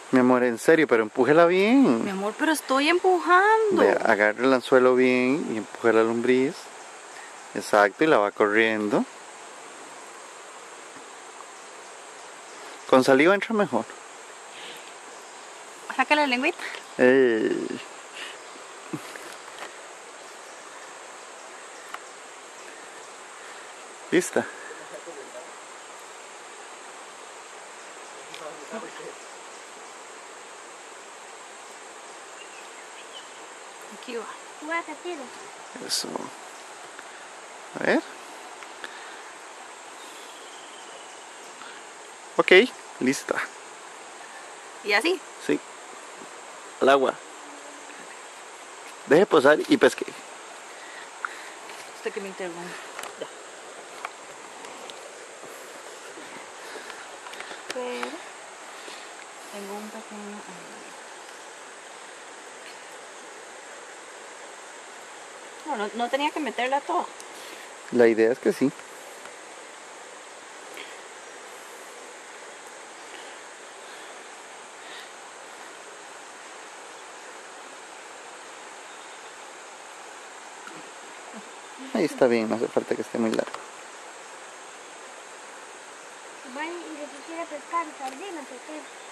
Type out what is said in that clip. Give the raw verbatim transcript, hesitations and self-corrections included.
Mi amor, en serio, pero empújela bien. Mi amor, pero estoy empujando. Vea, agarre el anzuelo bien y empuje la lombriz. Exacto, y la va corriendo. Con saliva entra mejor. Saca la lengüita. Ey. ¿Lista? Aquí va. Voy a tiro. Eso. A ver. Ok, lista. ¿Y así? Sí. Al agua. Deje posar y pesque. Usted que me interrumpe. Ya. Pero tengo un pequeño... No, no, no tenía que meterla toda. La idea es que sí. Ahí está bien, no hace falta que esté muy largo. Bueno, y si quiere pescar sardinas, ¿o qué?